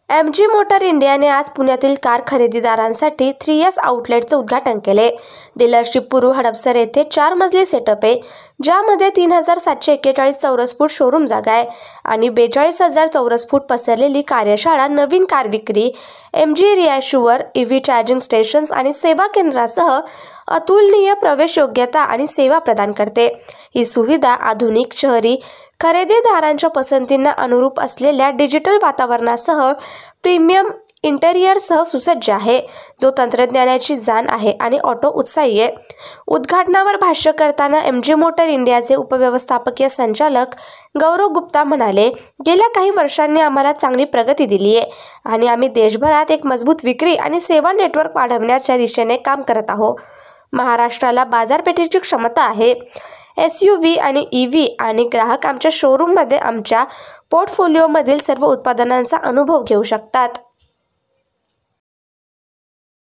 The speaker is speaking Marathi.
MG मोटर इंडियाने आज पुण्यातील कार खरेदीदारांसाठी 3S आउटलेटचं उद्घाटन केले। डीलरशिप पूर्व हडपसर येथे 4 मजली सेटअप आहे, ज्यामध्ये 3741 चौरस फूट शोरूम जागा आहे आणि 42,000 चौरस फूट पसरलेली कार्यशाळा, नवीन कार विक्री, MG रिहायशूवर EV चार्जिंग स्टेशन्स आणि सेवा केंद्रासह अतुलनीय प्रवेश योग्यता आणि सेवा प्रदान करते। ही सुविधा आधुनिक शहरी खरेदीदारांच्या पसंतींना अनुरूप असलेल्या डिजिटल वातावरणासह प्रीमियम इंटेरियरसह सुसज्ज आहे, जो तंत्रज्ञानाची जाण आहे आणि ऑटो उत्साही आहे। उद्घाटनावर भाष्य करताना MG मोटर इंडियाचे उपव्यवस्थापकीय संचालक गौरव गुप्ता म्हणाले, गेल्या काही वर्षांनी आम्हाला चांगली प्रगती दिली आहे आणि आम्ही देशभरात एक मजबूत विक्री आणि सेवा नेटवर्क वाढवण्याच्या दिशेने काम करत आहोत। महाराष्ट्राला बाजारपेठेची क्षमता आहे। SUV आणि EV आणि ग्राहक आमच्या शोरूममध्ये आमच्या पोर्टफोलिओमधील सर्व उत्पादनांचा अनुभव घेऊ शकतात।